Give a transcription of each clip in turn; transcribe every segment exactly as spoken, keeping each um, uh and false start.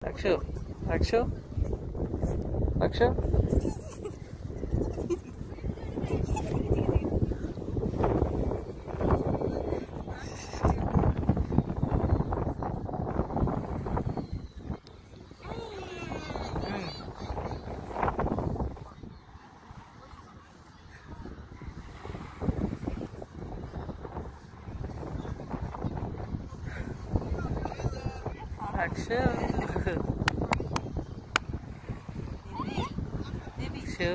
Rakshu, Rakshu, Rakshu. Rakshu. Rakshu.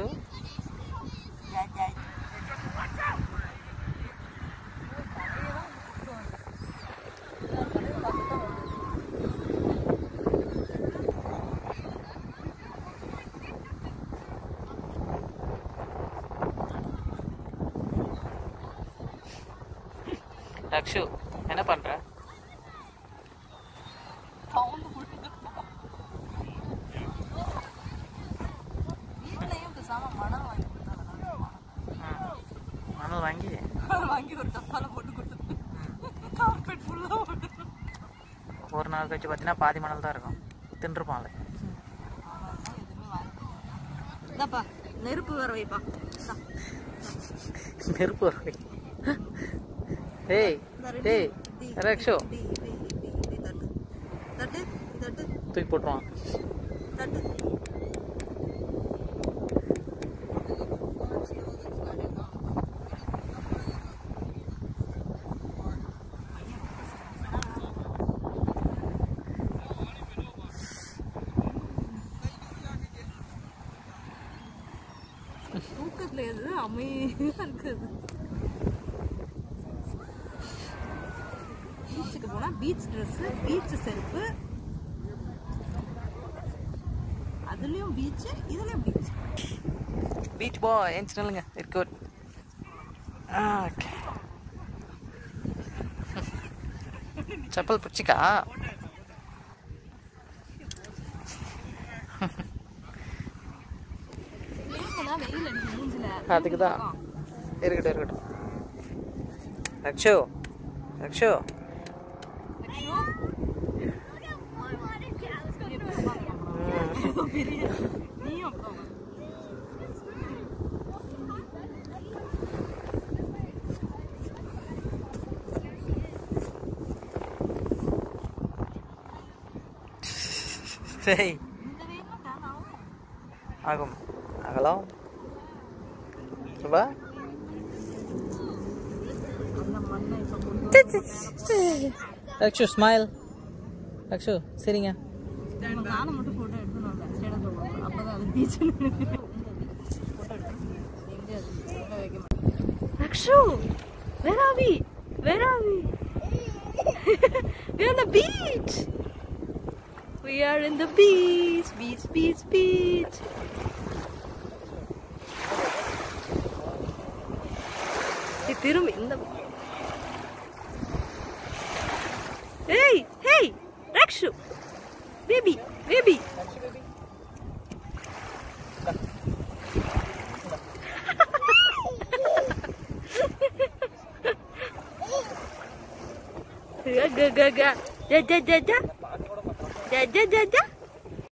Rakshu, என்ன பண்ற? மணல் வாங்கி வாங்கி ஒரு டப்பால போட்டு கொடுத்து கார்பெட் ஃபுல்லா போட்டு ஒரு நாள் கழிச்சு பார்த்தீங்கன்னா பாதி மணல் தான் இருக்கும் தின்றுப்பான்ல. இந்தாப்பா நெருப்பு வர வைப்பா. நெருப்பு வர வை. ஏய் ஏய் ரக்ஷு தட்டு தட்டு தூக்கி போட்டுருவான். தட்டு தூக்கத்துல எது அமைதியா இருக்குது. பீச்சுக்கு போனா பீச் ட்ரெஸ், பீச் செருப்பு, அதுலயும் பீச், இதுலயும் பீச். பீச் பாய் ஏன் சொல்லுங்க. It's good. ஓகே. செப்பல் பிடிச்சிக்கா. அதுக்கு தான் இருக்கட்டும் இருக்கட்டும். ரக்ஷு ரக்ஷு சரி ஆகும் ஆகலாம். சுபா ரக்ஷு ஸ்மைல். ரக்ஷு சரிங்க. Rakshu, where are we? Where are we? We're on the beach. We are in the beach, beach, beach, beach. திரும்பி இந்த Hey, hey, Rakshu, baby, baby. Ga ga ga ga, ja ja ja ja, ja ja ja ja.